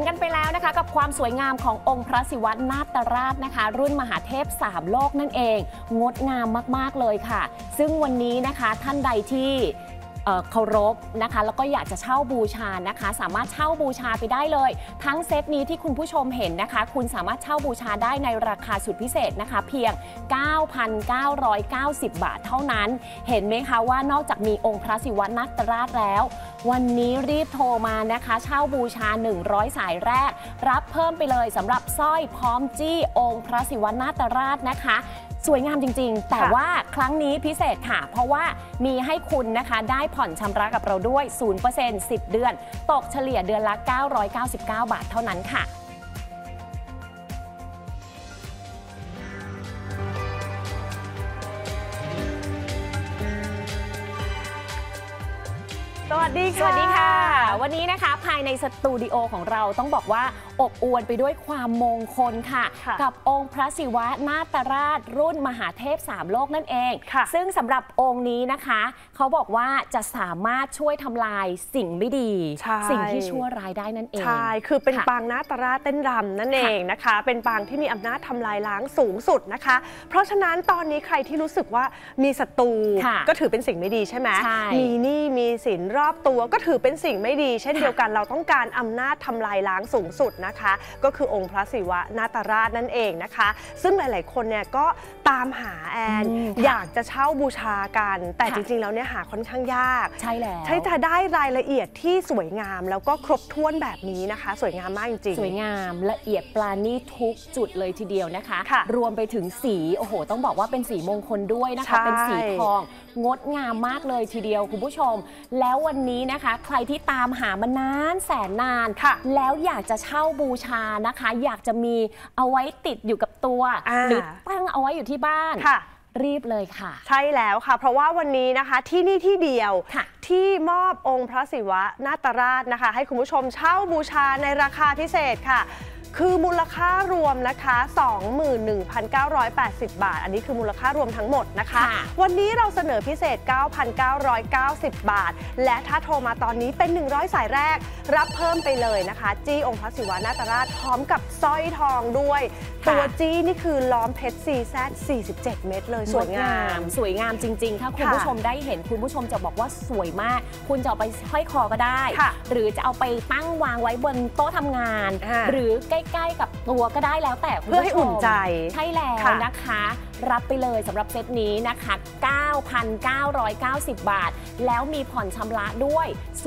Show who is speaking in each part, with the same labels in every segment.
Speaker 1: กันไปแล้วนะคะกับความสวยงามขององค์พระศิวะนาตราชนะคะรุ่นมหาเทพ3โลกนั่นเองงดงามมากๆเลยค่ะซึ่งวันนี้นะคะท่านใดที่เคารพนะคะแล้วก็อยากจะเช่าบูชานะคะสามารถเช่าบูชาไปได้เลยทั้งเซตนี้ที่คุณผู้ชมเห็นนะคะคุณสามารถเช่าบูชาได้ในราคาสุดพิเศษนะคะเพียง 9,990 บาทเท่านั้นเห็นไหมคะว่านอกจากมีองค์พระศิวะนาตราชแล้ววันนี้รีบโทรมานะคะเช่าบูชา100สายแรกรับเพิ่มไปเลยสำหรับสร้อยพร้อมจี้องค์พระศิวะนาตราชนะคะสวยงามจริงๆแต่ว่าครั้งนี้พิเศษค่ะเพราะว่ามีให้คุณนะคะได้ผ่อนชำระกับเราด้วย 0% 10 เดือนตกเฉลี่ยเดือนละ 999 บาทเท่านั้นค่ะ
Speaker 2: สวัสดีค่ะ
Speaker 1: สวัสดีค่ะวันนี้นะคะภายในสตูดิโอของเราต้องบอกว่าอบอวลไปด้วยความมงคลค่ะกับองค์พระศิวะนาตราชรุ่นมหาเทพ3โลกนั่นเองซึ่งสำหรับองค์นี้นะคะเขาบอกว่าจะสามารถช่วยทำลายสิ่งไม่ดีสิ่งที่ชั่วร้ายได้นั่นเอง
Speaker 2: ใช่คือเป็นปางนาตราชเต้นรำนั่นเองนะคะเป็นปางที่มีอำนาจทำลายล้างสูงสุดนะคะเพราะฉะนั้นตอนนี้ใครที่รู้สึกว่ามีศัตรูก็ถือเป็นสิ่งไม่ดีใช่ไหมมีหนี้มีสินรอบตัวก็ถือเป็นสิ่งไม่ดีเช่นเดียวกันเราต้องการอำนาจทำลายล้างสูงสุดนะคะก็คือองค์พระศิวะนาตราชนั่นเองนะคะซึ่งหลายๆคนเนี่ยก็ตามหาแอนอยากจะเช่าบูชากันแต่จริงๆแล้วเนี่ยหาค่อนข้างยาก
Speaker 1: ใช่แล้ว
Speaker 2: ใช่จะได้รายละเอียดที่สวยงามแล้วก็ครบถ้วนแบบนี้นะคะสวยงามมากจริง
Speaker 1: ๆสวยงามละเอียดปราณีตทุกจุดเลยทีเดียวนะคะรวมไปถึงสีโอ้โหต้องบอกว่าเป็นสีมงคลด้วยนะคะเป็นสีทองงดงามมากเลยทีเดียวคุณผู้ชมแล้ววันนี้นะคะใครที่ตามหามานานแสนนานแล้วอยากจะเช่าบูชานะคะอยากจะมีเอาไว้ติดอยู่กับตัวหรือตั้งเอาไว้อยู่ที่บ้านรีบเลยค่ะ
Speaker 2: ใช่แล้วค่ะเพราะว่าวันนี้นะคะที่นี่ที่เดียวที่มอบองค์พระศิวะนาตราชนะคะให้คุณผู้ชมเช่าบูชาในราคาพิเศษค่ะคือมูลค่ารวมนะคะ 21,980 บาทอันนี้คือมูลค่ารวมทั้งหมดนะคะวันนี้เราเสนอพิเศษ 9,990 บาทและถ้าโทรมาตอนนี้เป็น100สายแรกรับเพิ่มไปเลยนะคะจี้องค์พระศิวะนาตราชพร้อมกับสร้อยทองด้วยตัวจี้นี่คือล้อมเพชร CZ 47 เม็ดเลยสวยงาม
Speaker 1: สวยงามจริงๆถ้าคุณผู้ชมได้เห็นคุณผู้ชมจะบอกว่าสวยมากคุณจะเอาไปห้อยคอก็ได้หรือจะเอาไปตั้งวางไว้บนโต๊ะทำงานหรือใกล้ๆกับตัวก็ได้แล้วแต่
Speaker 2: เพื่อให้อุ่นใจ
Speaker 1: ใช่แล้วนะคะรับไปเลยสำหรับเซตนี้นะคะ 9,990 บาทแล้วมีผ่อนชำระด้วย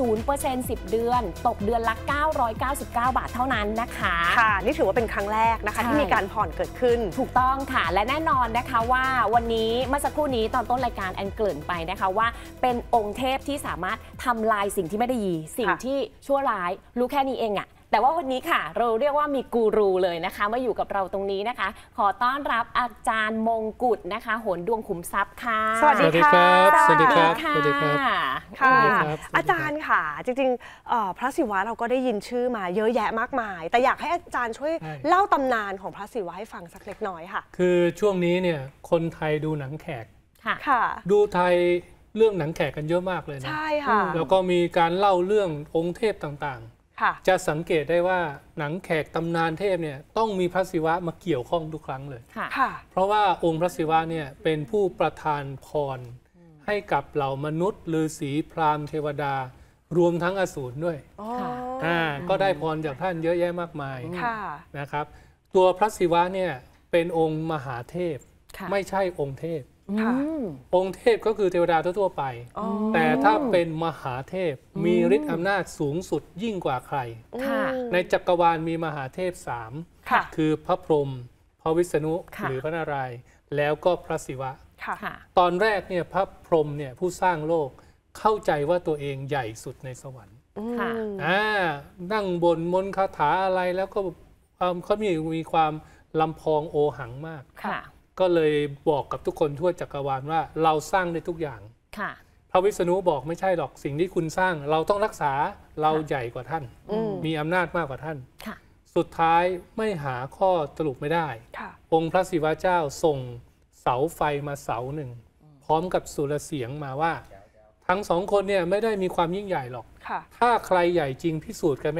Speaker 1: 0% 10 เดือนตกเดือนละ 999 บาทเท่านั้นนะคะ
Speaker 2: ค่ะนี่ถือว่าเป็นครั้งแรกนะคะที่มีการผ่อนเกิดขึ้น
Speaker 1: ถูกต้องค่ะและแน่นอนนะคะว่าวันนี้เมื่อสักครู่นี้ตอนต้นรายการแอนเกริ่นไปนะคะว่าเป็นองค์เทพที่สามารถทำลายสิ่งที่ไม่ดีสิ่งที่ชั่วร้ายรู้แค่นี้เองอะแต่ว่าวันนี้ค่ะเราเรียกว่ามีกูรูเลยนะคะมาอยู่กับเราตรงนี้นะคะขอต้อนรับอาจารย์มงกุฎนะคะโหนดวงขุมทรัพย์ค่ะ
Speaker 2: สวัสดีครับ
Speaker 1: สวัสดีครับสวัสดีครับ
Speaker 2: ค่ะอาจารย์ค่ะจริงๆพระศิวะเราก็ได้ยินชื่อมาเยอะแยะมากมายแต่อยากให้อาจารย์ช่วยเล่าตำนานของพระศิวะให้ฟังสักเล็กน้อยค่ะ
Speaker 3: คือช่วงนี้เนี่ยคนไทยดูหนังแขก
Speaker 2: ค่ะ
Speaker 3: ดูไทยเรื่องหนังแขกกันเยอะมากเลยนะ
Speaker 2: ใช่ค่ะ
Speaker 3: แล้วก็มีการเล่าเรื่ององค์เทพต่างๆจะสังเกตได้ว่าหนังแขกตำนานเทพเนี่ยต้องมีพระศิวะมาเกี่ยวข้องทุกครั้งเลยเพราะว่าองค์พระศิวะเนี่ยเป็นผู้ประทานพรให้กับเหล่ามนุษย์ฤาษีพราหมณ์เทวดารวมทั้งอสูรด้วยก็ได้พรจากท่านเยอะแยะมากมายนะครับตัวพระศิวะเนี่ยเป็นองค์มหาเทพไม่ใช่องค์เทพองค์เทพก็คือเทวดาทั่วไปแต่ถ้าเป็นมหาเทพมีฤทธิ์อำนาจสูงสุดยิ่งกว่าใครในจักรวาลมีมหาเทพ3คือพระพรหมพระวิษณุหรือพระนารายณ์แล้วก็พระศิวะตอนแรกเนี่ยพระพรหมเนี่ยผู้สร้างโลกเข้าใจว่าตัวเองใหญ่สุดในสวรรค์นั่งบนมนต์คาถาอะไรแล้วก็เขามีความลำพองโอหังมากก็เลยบอกกับทุกคนทั่วจักรวาลว่าเราสร้างได้ทุกอย่างพระวิษณุบอกไม่ใช่หรอกสิ่งที่คุณสร้างเราต้องรักษาเราใหญ่กว่าท่านมีอำนาจมากกว่าท่านสุดท้ายไม่หาข้อสรุปไม่ได้องค์พระศิวะเจ้าส่งเสาไฟมาเสาหนึ่งพร้อมกับสุรเสียงมาว่าทั้งสองคนเนี่ยไม่ได้มีความยิ่งใหญ่หรอกถ้าใครใหญ่จริงพิสูจน์กันไหมล่ะ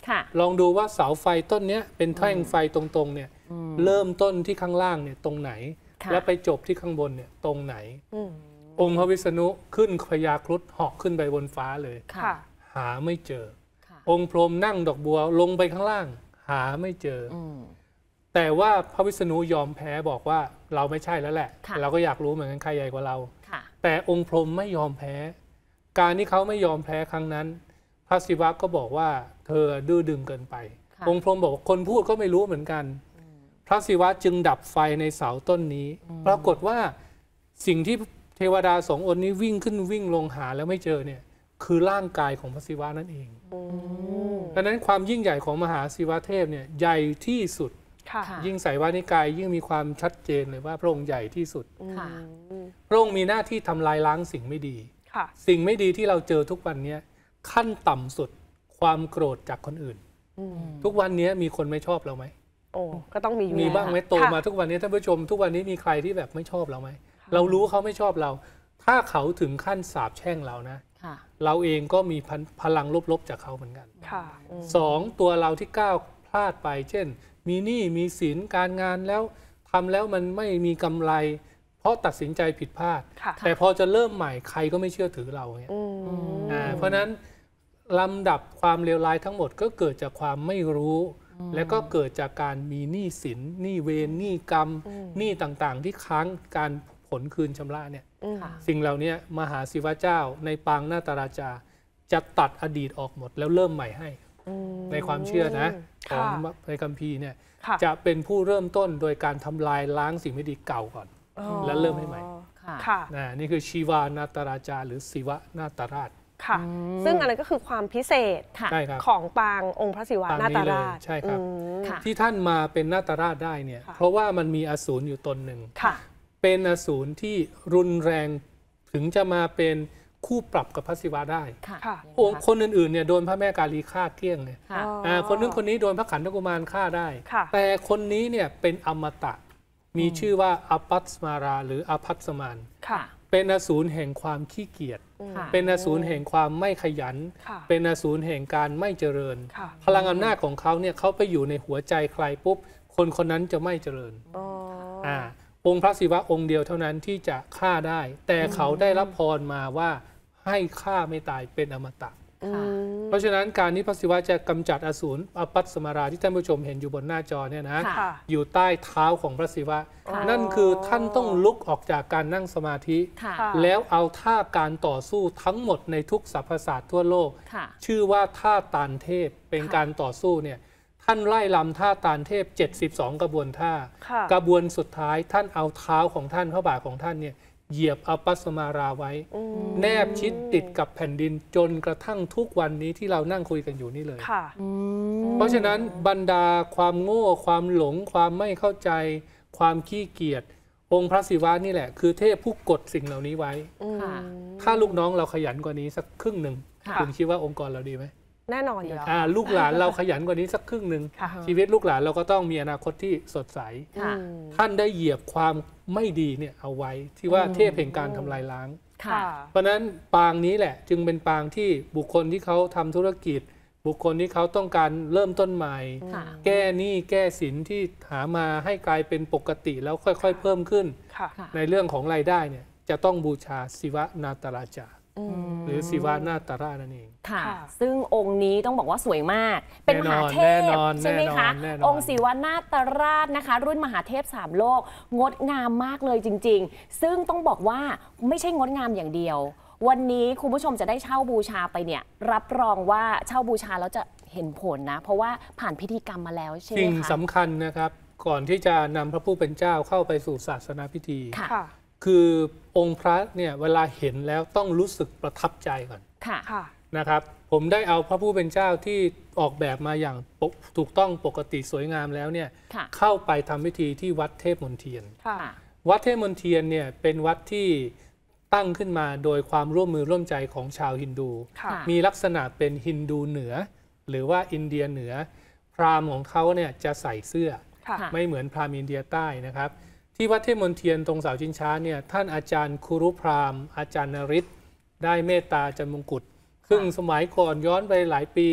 Speaker 3: ลองดูว่าเสาไฟต้นนี้เป็นแท่งไฟตรงๆเนี่ยเริ่มต้นที่ข้างล่างเนี่ยตรงไหนแล้วไปจบที่ข้างบนเนี่ยตรงไหนองค์พระวิษณุขึ้นพญาครุฑเหาะขึ้นไปบนฟ้าเลยหาไม่เจอองค์พรหมนั่งดอกบัวลงไปข้างล่างหาไม่เจอแต่ว่าพระวิษณุยอมแพ้บอกว่าเราไม่ใช่แล้วแหละเราก็อยากรู้เหมือนกันใครใหญ่กว่าเราแต่องค์พรหมไม่ยอมแพ้การที่เขาไม่ยอมแพ้ครั้งนั้นพระศิวะก็บอกว่าเธอดื้อดึงเกินไปองค์พรหมบอกว่าคนพูดก็ไม่รู้เหมือนกันพระศิวะจึงดับไฟในเสาต้นนี้ปรากฏว่าสิ่งที่เทวดาสององค์นี้วิ่งขึ้นวิ่งลงหาแล้วไม่เจอเนี่ยคือร่างกายของพระศิวะนั่นเองดังนั้นความยิ่งใหญ่ของมหาศิวะเทพเนี่ยใหญ่ที่สุดยิ่งไสยวานิกายยิ่งมีความชัดเจนเลยว่าพระองค์ใหญ่ที่สุดพระองค์มีหน้าที่ทำลายล้างสิ่งไม่ดีสิ่งไม่ดีที่เราเจอทุกวันนี้ขั้นต่ำสุดความโกรธจากคนอื่นทุกวันนี้มีคนไม่ชอบเราไหม
Speaker 2: โอ้ก็ต้องมี
Speaker 3: บ้างไหมโตมาทุกวันนี้ท่านผู้ชมทุกวันนี้มีใครที่แบบไม่ชอบเราไหมเรารู้เขาไม่ชอบเราถ้าเขาถึงขั้นสาปแช่งเรานะเราเองก็มีพลังลบๆจากเขาเหมือนกันสองตัวเราที่ก้าวพลาดไปเช่นมีหนี้มีสินการงานแล้วทำแล้วมันไม่มีกำไรเพราะตัดสินใจผิดพลาดแต่พอจะเริ่มใหม่ใครก็ไม่เชื่อถือเราเนี่ยเพราะนั้นลำดับความเลวร้ายทั้งหมดก็เกิดจากความไม่รู้และก็เกิดจากการมีหนี้สินหนี้เวรหนี้กรรมหนี้ต่างๆที่ค้างการผลคืนชำระเนี่ยสิ่งเหล่านี้มหาศิวะเจ้าในปางนาตราจาจะตัดอดีตออกหมดแล้วเริ่มใหม่ให้ในความเชื่อนะของในคัมภีร์เนี่ยจะเป็นผู้เริ่มต้นโดยการทำลายล้างสิ่งไม่ดีเก่าก่อนแล้วเริ่มให้ใหม่นี่คือชีวานาตราจาหรือศิวะนาตราช
Speaker 2: ค่ะซึ่งอันนั้นก็คือความพิเศษของปางองค์พระศิวะนาตราช
Speaker 3: ใช่ครับที่ท่านมาเป็นนาตราชได้เนี่ยเพราะว่ามันมีอสูรอยู่ตนหนึ่งเป็นอสูรที่รุนแรงถึงจะมาเป็นคู่ปรับกับพระศิวะได้องค์คนอื่นๆเนี่ยโดนพระแม่กาลีฆ่าเกลี้ยงเลยคนนึงคนนี้โดนพระขันธกุมารฆ่าได้แต่คนนี้เนี่ยเป็นอมตะมีชื่อว่าอภัสมาราหรืออภัสมานเป็นอสูรแห่งความขี้เกียจเป็นอสูรแห่งความไม่ขยันเป็นอสูรแห่งการไม่เจริญพลังอำนาจของเขาเนี่ยเขาไปอยู่ในหัวใจใครปุ๊บคนคนนั้นจะไม่เจริญองค์พระศิวะองค์เดียวเท่านั้นที่จะฆ่าได้แต่เขาได้รับพรมาว่าให้ฆ่าไม่ตายเป็นอมตะเพราะฉะนั้นการที่พระศิวะจะกำจัดอสูรอภัสมาราที่ท่านผู้ชมเห็นอยู่บนหน้าจอเนี่ยนะอยู่ใต้เท้าของพระศิวะนั่นคือท่านต้องลุกออกจากการนั่งสมาธิแล้วเอาท่าการต่อสู้ทั้งหมดในทุกสรรพศาสตร์ทั่วโลกชื่อว่าท่าตานเทพเป็นการต่อสู้เนี่ยท่านไล่ลำท่าตานเทพ72กระบวนท่ากระบวนสุดท้ายท่านเอาเท้าของท่านพระบาทของท่านเนี่ยเหยียบอภัสมาราไว้แนบชิดติดกับแผ่นดินจนกระทั่งทุกวันนี้ที่เรานั่งคุยกันอยู่นี่เลยเพราะฉะนั้นบรรดาความโง่ความหลงความไม่เข้าใจความขี้เกียจองค์พระศิวะนี่แหละคือเทพผู้กดสิ่งเหล่านี้ไว้ถ้าลูกน้องเราขยันกว่านี้สักครึ่งหนึ่งคุณคิดว่าองค์กรเราดีไหม
Speaker 2: แน่นอนอยู่แล้ว
Speaker 3: ลูกหลานเราขยันกว่านี้สักครึ่งหนึ่งชีวิตลูกหลานเราก็ต้องมีอนาคตที่สดใสท่านได้เหยียบความไม่ดีเนี่ยเอาไว้ที่ว่าเทพแห่งการทำลายล้างเพราะนั้นปางนี้แหละจึงเป็นปางที่บุคคลที่เขาทำธุรกิจบุคคลที่เขาต้องการเริ่มต้นใหม่แก้หนี้แก้สินที่หามาให้กลายเป็นปกติแล้วค่อยๆเพิ่มขึ้นในเรื่องของรายได้เนี่ยจะต้องบูชาศิวะนาตราจาหรือศิวะนาตราชนั่นเอง
Speaker 1: ค่ะซึ่งองค์นี้ต้องบอกว่าสวยมากเป็นมหาเทพใช่ไหมคะองค์ศิวะนาตราชนะคะรุ่นมหาเทพ3โลกงดงามมากเลยจริงๆซึ่งต้องบอกว่าไม่ใช่งดงามอย่างเดียววันนี้คุณผู้ชมจะได้เช่าบูชาไปเนี่ยรับรองว่าเช่าบูชาแล้วจะเห็นผลนะเพราะว่าผ่านพิธีกรรมมาแล้วใช่ไหมคะ
Speaker 3: สิ่งสำคัญนะครับก่อนที่จะนำพระผู้เป็นเจ้าเข้าไปสู่ศาสนาพิธีคือองค์พระเนี่ยเวลาเห็นแล้วต้องรู้สึกประทับใจก่อนนะครับผมได้เอาพระผู้เป็นเจ้าที่ออกแบบมาอย่างถูกต้องปกติสวยงามแล้วเนี่ยเข้าไปทำพิธีที่วัดเทพมนเทียนวัดเทพมนเทียนเนี่ยเป็นวัดที่ตั้งขึ้นมาโดยความร่วมมือร่วมใจของชาวฮินดูมีลักษณะเป็นฮินดูเหนือหรือว่าอินเดียเหนือพราหมณ์ของเขาเนี่ยจะใส่เสื้อไม่เหมือนพราหมณ์อินเดียใต้นะครับที่วัดเทพมนเทียนตรงเสาชิงช้าเนี่ยท่านอาจารย์คุรุพราหมณ์อาจารย์นฤทธิ์ได้เมตตาจันมงกุฎซึ่งสมัยก่อนย้อนไปหลายปี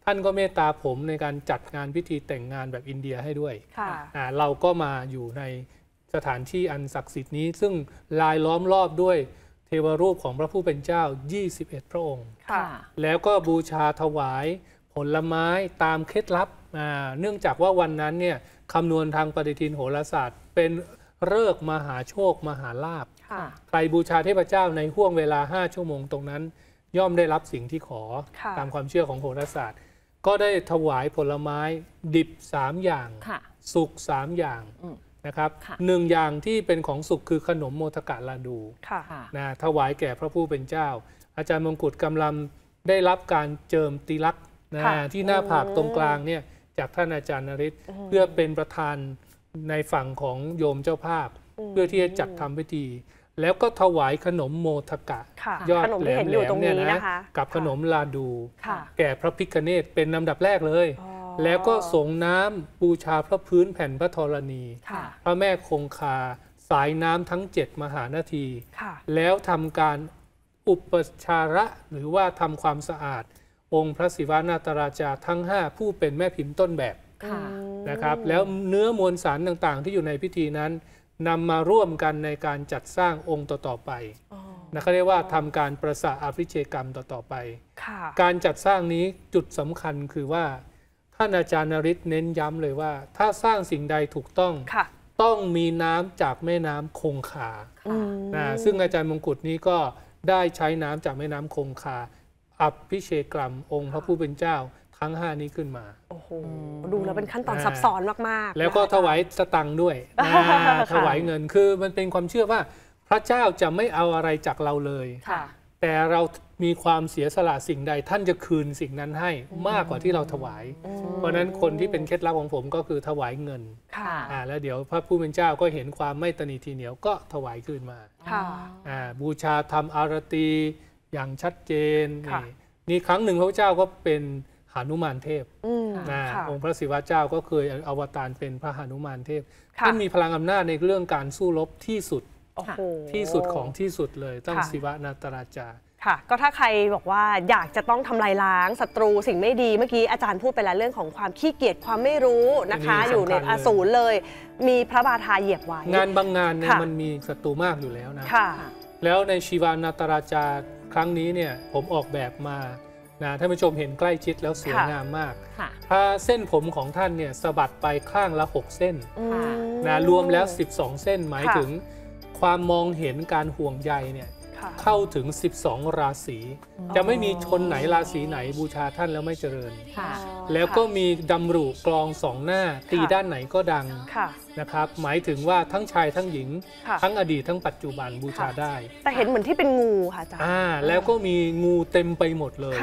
Speaker 3: ท่านก็เมตตาผมในการจัดงานพิธีแต่งงานแบบอินเดียให้ด้วยเราก็มาอยู่ในสถานที่อันศักดิ์สิทธิ์นี้ซึ่งลายล้อมรอบด้วยเทวรูปของพระผู้เป็นเจ้า21พระองค์แล้วก็บูชาถวายผลไม้ตามเคล็ดลับเนื่องจากว่าวันนั้นเนี่ยคำนวณทางปฏิทินโหราศาสตร์เป็นฤกษ์มหาโชคมหาลาภใครบูชาเทพเจ้าในห่วงเวลา5ชั่วโมงตรงนั้นย่อมได้รับสิ่งที่ขอตามความเชื่อของโหราศาสตร์ก็ได้ถวายผลไม้ดิบ3อย่างสุก3อย่างนะครับ1อย่างที่เป็นของสุกคือขนมโมทกะลาดูถวายแก่พระผู้เป็นเจ้าอาจารย์มงกุฎกำลังได้รับการเจิมติลักษณ์ที่หน้าผากตรงกลางเนี่ยจากท่านอาจารย์นฤทธิ์เพื่อเป็นประธานในฝั่งของโยมเจ้าภาพเพื่อที่จะจัดทำพิธีแล้วก็ถวายขนมโมทกะยอดแหลมเนี่ยนะกับขนมลาดูแก่พระพิฆเนศเป็นลำดับแรกเลยแล้วก็สงน้ำบูชาพระพื้นแผ่นพระธรณีพระแม่คงคาสายน้ำทั้ง7มหานาทีแล้วทำการอุปชาระหรือว่าทำความสะอาดองค์พระศิวนาตราจารย์ทั้ง5ผู้เป็นแม่พิมพ์ต้นแบบนะครับแล้วเนื้อมวลสารต่างๆที่อยู่ในพิธีนั้นนำมาร่วมกันในการจัดสร้างองค์ต่อๆไปเขาเรียกว่าทำการประสาอภิเษกกรรมต่อๆไปการจัดสร้างนี้จุดสำคัญคือว่าท่านอาจารย์นฤทธิ์เน้นย้ำเลยว่าถ้าสร้างสิ่งใดถูกต้องต้องมีน้ำจากแม่น้ำคงคาซึ่งอาจารย์มงกุฎนี้ก็ได้ใช้น้ำจากแม่น้ำคงคาอภิเษกกรรมองค์พระผู้เป็นเจ้าทั้ง5นี้ขึ้นมา
Speaker 2: โอ้โหดูแล้วเป็นขั้นตอนซับซ้อนมาก
Speaker 3: ๆแล้วก็ถวายสตังค์ด้วยถวายเงินคือมันเป็นความเชื่อว่าพระเจ้าจะไม่เอาอะไรจากเราเลยแต่เรามีความเสียสละสิ่งใดท่านจะคืนสิ่งนั้นให้มากกว่าที่เราถวายเพราะนั้นคนที่เป็นเคล็ดลับของผมก็คือถวายเงินแล้วเดี๋ยวพระผู้เป็นเจ้าก็เห็นความไม่ตนีทีเหนียวก็ถวายคืนมาบูชาทำอารตีอย่างชัดเจนนี่ครั้งหนึ่งพระเจ้าก็เป็นหนุมานเทพองค์พระศิวะเจ้าก็เคยอวตารเป็นพระหนุมานเทพท่านมีพลังอำนาจในเรื่องการสู้รบที่สุดที่สุดของที่สุดเลยต้องศิวะนาตราจารย์
Speaker 2: ค่ะก็ถ้าใครบอกว่าอยากจะต้องทำลายล้างศัตรูสิ่งไม่ดีเมื่อกี้อาจารย์พูดไปแล้วเรื่องของความขี้เกียจความไม่รู้นะคะอยู่ในอสูรเลยมีพระบาทาเหยียบไว้
Speaker 3: งานบางงานเนี่ยมันมีศัตรูมากอยู่แล้วนะแล้วในชีวานาตราจารย์ครั้งนี้เนี่ยผมออกแบบมาท่านผู้ชมเห็นใกล้ชิดแล้วสวยงามมากถ้าเส้นผมของท่านเนี่ยสะบัดไปข้างละ6เส้นรวมแล้ว12เส้นหมายถึงความมองเห็นการห่วงใยเนี่ยเข้าถึง12ราศีจะไม่มีชนไหนราศีไหนบูชาท่านแล้วไม่เจริญแล้วก็มีดำรุกลอง2หน้าตีด้านไหนก็ดังนะครับหมายถึงว่าทั้งชายทั้งหญิงทั้งอดีตทั้งปัจจุบันบูชาได้
Speaker 2: แต่เห็นเหมือนที่เป็นงูค่ะอาจารย์
Speaker 3: แล้วก็มีงูเต็มไปหมดเลย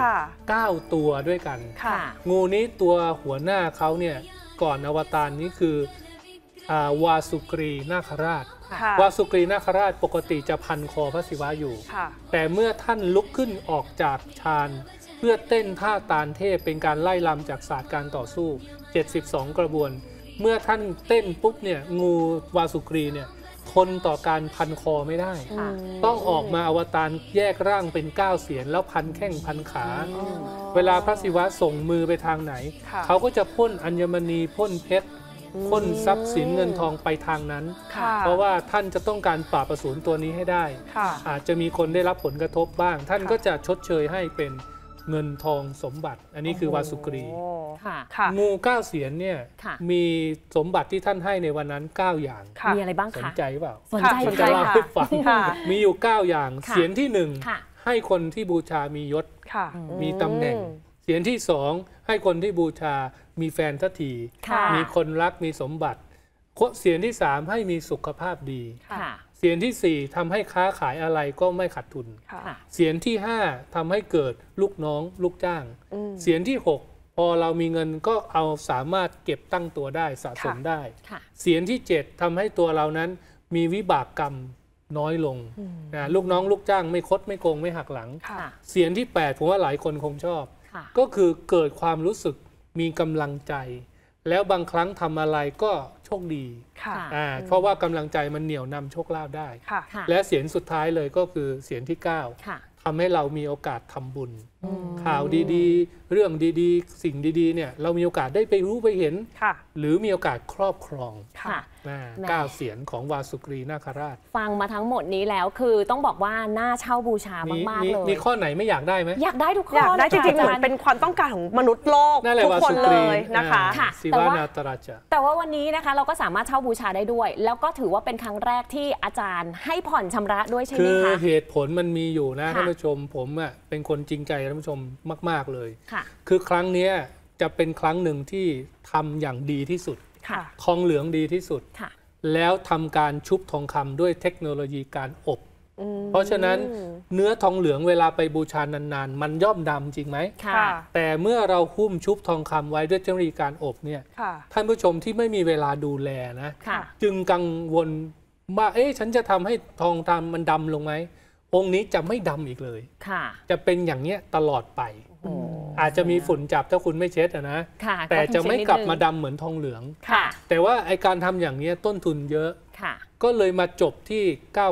Speaker 3: 9ตัวด้วยกันงูนี้ตัวหัวหน้าเขาเนี่ยก่อนอวตารนี้คือวาสุกรีนาคราชวาสุกรีนาคราชปกติจะพันคอพระศิวะอยู่แต่เมื่อท่านลุกขึ้นออกจากฌานเพื่อเต้นท่าตาลเทพเป็นการไล่ลำจากศาสตร์การต่อสู้72กระบวนเมื่อท่านเต้นปุ๊บเนี่ยงูวาสุกรีเนี่ยทนต่อการพันคอไม่ได้ต้องออกมาอวตารแยกร่างเป็น9เสียนแล้วพันแข้งพันขาเวลาพระศิวะส่งมือไปทางไหนเขาก็จะพ่นอัญมณีพ่นเพชรพ่นทรัพย์สินเงินทองไปทางนั้นเพราะว่าท่านจะต้องการปราบอสูรตัวนี้ให้ได้อาจจะมีคนได้รับผลกระทบบ้างท่านก็จะชดเชยให้เป็นเงินทองสมบัติอันนี้คือวาสุกรีงู9เสียนเนี่ยมีสมบัติที่ท่านให้ในวันนั้น9อย่าง
Speaker 1: มีอะไรบ้างคะ
Speaker 3: สนใจเปล่า
Speaker 1: สนใจ
Speaker 3: จะเล่าให้ฟังมีอยู่9อย่างเสียนที่1ให้คนที่บูชามียศมีตำแหน่งเสียนที่2ให้คนที่บูชามีแฟนทันทีมีคนรักมีสมบัติเสียนที่3ให้มีสุขภาพดีเสียนที่4ทำให้ค้าขายอะไรก็ไม่ขาดทุนเสียนที่5ทำให้เกิดลูกน้องลูกจ้างเสียนที่6พอเรามีเงินก็เอาสามารถเก็บตั้งตัวได้สะสมได้เสียนที่7ทำให้ตัวเรานั้นมีวิบากกรรมน้อยลงลูกน้องลูกจ้างไม่คดไม่โกงไม่หักหลังเสียนที่8ผมว่าหลายคนคงชอบก็คือเกิดความรู้สึกมีกำลังใจแล้วบางครั้งทำอะไรก็โชคดีเพราะว่ากำลังใจมันเหนี่ยวนำโชคลาภได้และเสียงสุดท้ายเลยก็คือเสียงที่9 ทำให้เรามีโอกาสทำบุญข่าวดีๆเรื่องดีๆสิ่งดีๆเนี่ยเรามีโอกาสได้ไปรู้ไปเห็นหรือมีโอกาสครอบครอง9 เสียนของวาสุกรีนาคราช
Speaker 1: ฟังมาทั้งหมดนี้แล้วคือต้องบอกว่าน่าเช่าบูชามากๆเลย
Speaker 3: มีข้อไหนไม่อยากได้ไหม
Speaker 1: อยากได้ทุกข้อ
Speaker 2: อยากได้จริงๆเหมือนเป็นความต้องการของมนุษย์โลกทุกคนเลยนะคะ
Speaker 3: ศิวานาตราช
Speaker 1: แต่ว่าวันนี้นะคะเราก็สามารถเช่าบูชาได้ด้วยแล้วก็ถือว่าเป็นครั้งแรกที่อาจารย์ให้ผ่อนชำระด้วยใช่ไหมคะ
Speaker 3: คือเหตุผลมันมีอยู่นะท่านผู้ชมผมเป็นคนจริงใจท่านผู้ชมมากๆเลยคือครั้งนี้จะเป็นครั้งหนึ่งที่ทำอย่างดีที่สุดทองเหลืองดีที่สุดแล้วทำการชุบทองคำด้วยเทคโนโลยีการอบเพราะฉะนั้นเนื้อทองเหลืองเวลาไปบูชานานๆมันย่อมดำจริงไหมแต่เมื่อเราหุ้มชุบทองคำไว้ด้วยเทคโนโลยีการอบเนี่ยท่านผู้ชมที่ไม่มีเวลาดูแลนะจึงกังวลว่าฉันจะทำให้ทองมันดำลงไหมองค์นี้จะไม่ดำอีกเลยจะเป็นอย่างเนี้ยตลอดไปอาจจะมีฝุ่นจับถ้าคุณไม่เช็ดนะแต่จะไม่กลับมาดำเหมือนทองเหลืองแต่ว่าไอการทำอย่างนี้ต้นทุนเยอะก็เลยมาจบที่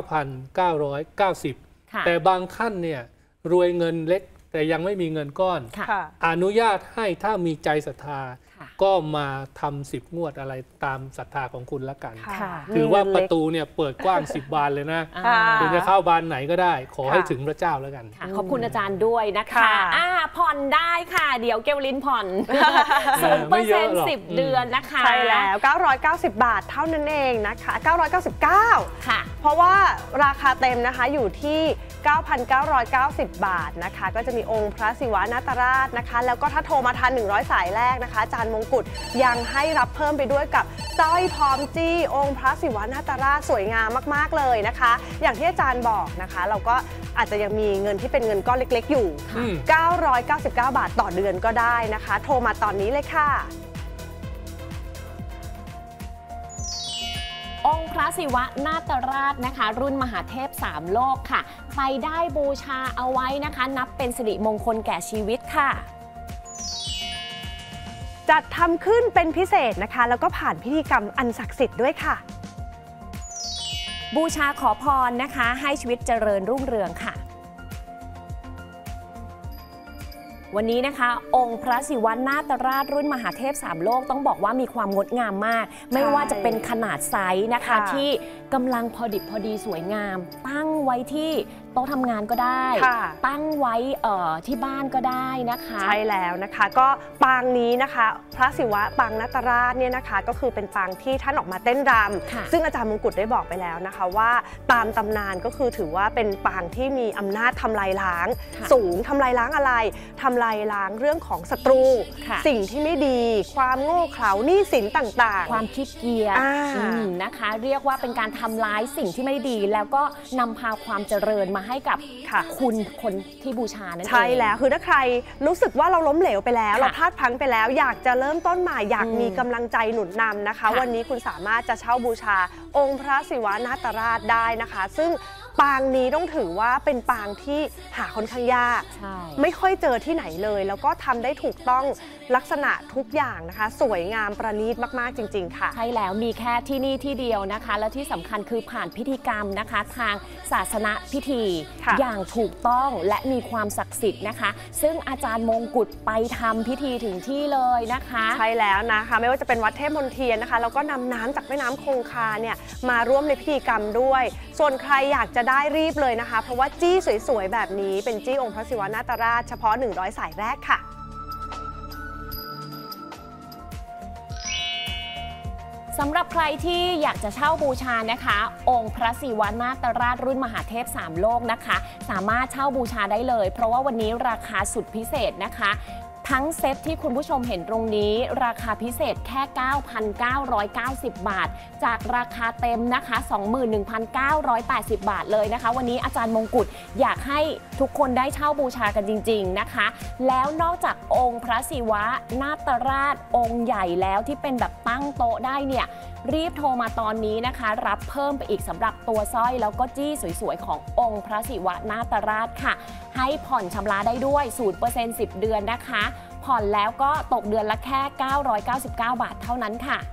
Speaker 3: 9,990 แต่บางท่านเนี่ยรวยเงินเล็กแต่ยังไม่มีเงินก้อนอนุญาตให้ถ้ามีใจศรัทธาก็มาทำ10 งวดอะไรตามศรัทธาของคุณละกันถือว่าประตูเนี่ยเปิดกว้าง10 บานเลยนะคุณจะเข้าบานไหนก็ได้ขอให้ถึงพระเจ้าแล้วกัน
Speaker 1: ขอบคุณอาจารย์ด้วยนะคะผ่อนได้ค่ะเดี๋ยวเกวลินผ่อน 0% 10 เดือนนะคะ
Speaker 2: ใช่แล้ว990 บาทเท่านั้นเองนะคะ999ค่ะเพราะว่าราคาเต็มนะคะอยู่ที่ 9,990 บาทนะคะก็จะมีองค์พระศิวะนาตราชนะคะแล้วก็ถ้าโทรมาทัน100 สายแรกนะคะอาจารย์มงกุฎยังให้รับเพิ่มไปด้วยกับสร้อยพร้อมจี้องค์พระศิวะนาตราชสวยงามมากๆเลยนะคะอย่างที่อาจารย์บอกนะคะเราก็อาจจะยังมีเงินที่เป็นเงินก้อนเล็กๆอยู่999 บาทต่อเดือนก็ได้นะคะโทรมาตอนนี้เลยค่ะ
Speaker 1: องค์พระศิวะนาตราชนะคะรุ่นมหาเทพ3 โลกค่ะใครได้บูชาเอาไว้นะคะนับเป็นสิริมงคลแก่ชีวิตค่ะ
Speaker 2: จัดทำขึ้นเป็นพิเศษนะคะแล้วก็ผ่านพิธีกรรมอันศักดิ์สิทธิ์ด้วยค่ะ
Speaker 1: บูชาขอพรนะคะให้ชีวิตเจริญรุ่งเรืองค่ะวันนี้นะคะองค์พระศิวะนาตราชรุ่นมหาเทพ3 โลกต้องบอกว่ามีความงดงามมากไม่ว่าจะเป็นขนาดไซส์นะคะที่กำลังพอดิบพอดีสวยงามตั้งไว้ที่โต๊ะทำงานก็ได้ตั้งไว้ที่บ้านก็ได้นะคะ
Speaker 2: ใช่แล้วนะคะก็ปางนี้นะคะพระศิวะปางนาตราชเนี่ยนะคะก็คือเป็นปางที่ท่านออกมาเต้นรำซึ่งอาจารย์มงกุฎได้บอกไปแล้วนะคะว่าตามตำนานก็คือถือว่าเป็นปางที่มีอำนาจทำลายล้างสูงทำลายล้างอะไรทำลายล้างเรื่องของศัตรูสิ่งที่ไม่ดีความโง่เขลาหนี้สินต่าง
Speaker 1: ๆความขี้เกียจนะคะเรียกว่าเป็นการทำร้ายสิ่งที่ไม่ดีแล้วก็นำพาความเจริญมาให้กับคุณคนที่บูชานั่นเอง
Speaker 2: ใช่แล้วคือถ้าใครรู้สึกว่าเราล้มเหลวไปแล้วเราพลาดพลั้งไปแล้วอยากจะเริ่มต้นใหม่อยากมีกำลังใจหนุนนำนะคะวันนี้คุณสามารถจะเช่าบูชาองค์พระศิวะนาตราชได้นะคะซึ่งปางนี้ต้องถือว่าเป็นปางที่หาค่อนข้างยากไม่ค่อยเจอที่ไหนเลยแล้วก็ทำได้ถูกต้องลักษณะทุกอย่างนะคะสวยงามประณีตมากๆจริงๆค่ะ
Speaker 1: ใช่แล้วมีแค่ที่นี่ที่เดียวนะคะและที่สำคัญคือผ่านพิธีกรรมนะคะทางศาสนพิธีอย่างถูกต้องและมีความศักดิ์สิทธิ์นะคะซึ่งอาจารย์มงกุฎไปทำพิธีถึงที่เลยนะคะ
Speaker 2: ใช่แล้วนะคะไม่ว่าจะเป็นวัดเทพมนเทียนนะคะแล้วก็นำน้ำจากแม่น้ำคงคาเนี่ยมาร่วมในพิธีกรรมด้วยส่วนใครอยากจะได้รีบเลยนะคะเพราะว่าจี้สวยๆแบบนี้เป็นจี้องค์พระศิวะนาตราชเฉพาะ100 สายแรกค่ะ
Speaker 1: สำหรับใครที่อยากจะเช่าบูชานะคะองค์พระศิวะนาตราชรุ่นมหาเทพ3 โลกนะคะสามารถเช่าบูชาได้เลยเพราะว่าวันนี้ราคาสุดพิเศษนะคะทั้งเซตที่คุณผู้ชมเห็นตรงนี้ราคาพิเศษแค่ 9,990 บาทจากราคาเต็มนะคะ 21,980 บาทเลยนะคะวันนี้อาจารย์มงกุฎอยากให้ทุกคนได้เช่าบูชากันจริงๆนะคะแล้วนอกจากองค์พระศิวะนาตราชองค์ใหญ่แล้วที่เป็นแบบตั้งโต๊ะได้เนี่ยรีบโทรมาตอนนี้นะคะรับเพิ่มไปอีกสำหรับตัวสร้อยแล้วก็จี้สวยๆขององค์พระศิวะนาตราชค่ะให้ผ่อนชำระได้ด้วย 0% 10 เดือนนะคะผ่อนแล้วก็ตกเดือนละแค่ 999 บาทเท่านั้นค่ะ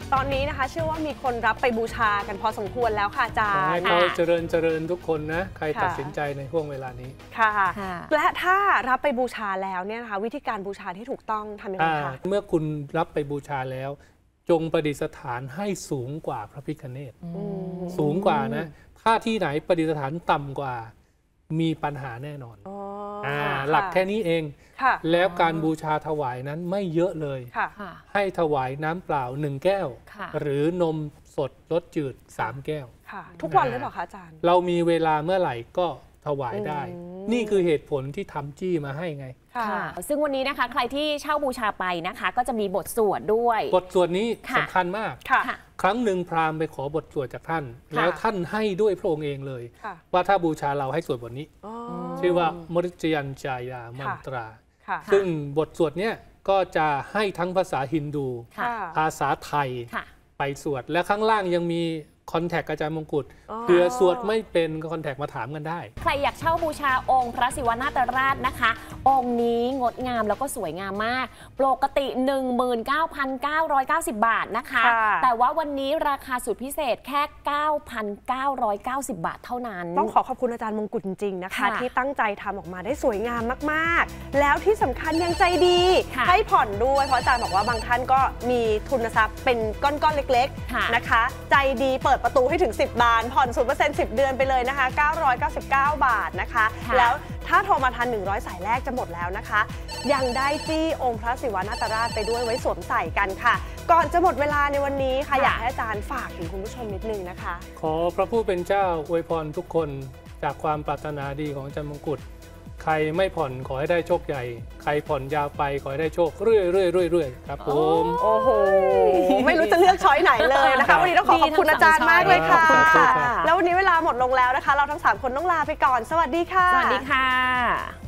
Speaker 2: ตอนนี้นะคะเชื่อว่ามีคนรับไปบูชากันพอสมควรแล้วค่ะอาจารย์
Speaker 3: ให้เขาเจริญทุกคนนะใครตัดสินใจในห่วงเวลานี้
Speaker 2: ค่ะและถ้ารับไปบูชาแล้วเนี่ยนะคะวิธีการบูชาที่ถูกต้องทำยังไงคะ
Speaker 3: เมื่อคุณรับไปบูชาแล้วจงประดิษฐานให้สูงกว่าพระพิฆเนศสูงกว่านะถ้าที่ไหนประดิษฐานต่ำกว่ามีปัญหาแน่นอนหลักแค่นี้เองแล้วการบูชาถวายนั้นไม่เยอะเลยให้ถวายน้ำเปล่า1 แก้วหรือนมสดรสจืด3 แก้ว
Speaker 2: ทุกวันเลยเหรอคะอาจารย์
Speaker 3: เรามีเวลาเมื่อไหร่ก็ถวายได้นี่คือเหตุผลที่ทำจี้มาให้ไง
Speaker 1: ซึ่งวันนี้นะคะใครที่เช่าบูชาไปนะคะก็จะมีบทสวดด้วย
Speaker 3: บทสวดนี้สำคัญมากครั้งหนึ่งพราหมณ์ไปขอบทสวดจากท่านแล้วท่านให้ด้วยพระองค์เองเลยว่าถ้าบูชาเราให้สวดบทนี้ชื่อว่ามฤตยัญจายามันตราซึ่งบทสวดเนี้ยก็จะให้ทั้งภาษาฮินดูภาษาไทยไปสวดและข้างล่างยังมีคอนแทคอาจารย์มงกุฎเผื่อสวดไม่เป็นก็คอนแทคมาถามกันได้
Speaker 1: ใครอยากเช่าบูชาองค์พระศิวนาตราชนะคะองค์นี้งดงามแล้วก็สวยงามมากปกติ 19,990 บาทนะคะแต่ว่าวันนี้ราคาสุดพิเศษแค่ 9,990 บาทเท่านั้น
Speaker 2: ต้องขอคุณอาจารย์มงกุฎจริงๆนะคะที่ตั้งใจทำออกมาได้สวยงามมากๆแล้วที่สำคัญยังใจดีให้ผ่อนด้วยเพราะอาจารย์บอกว่าบางท่านก็มีทุนทรัพย์เป็นก้อนๆเล็กๆนะคะใจดีเปิดประตูให้ถึง10 บาทผ่อน 0% 10 เดือนไปเลยนะคะ999 บาทนะคะแล้วถ้าโทรมาทัน100 สายแรกจะหมดแล้วนะคะยังได้จี้องค์พระศิวนาตราชไปด้วยไว้สวมใส่กันค่ะก่อนจะหมดเวลาในวันนี้ค่ะอยากให้อาจารย์ฝากถึงคุณผู้ชมนิดนึงนะคะ
Speaker 3: ขอพระผู้เป็นเจ้าอวยพรทุกคนจากความปรารถนาดีของอาจารย์มงกุฎใครไม่ผ่อนขอให้ได้โชคใหญ่ใครผ่อนยาวไปขอให้ได้โชคเรื่อยๆครับผม
Speaker 2: โอ้โหไม่รู้จะเลือกช้อยไหนเลยนะคะวันนี้ต้องขอบคุณอาจารย์มากเลยค่ะแล้ววันนี้เวลาหมดลงแล้วนะคะเราทั้ง3 คนต้องลาไปก่อนสวัสดีค่ะ
Speaker 1: สวัสดีค่ะ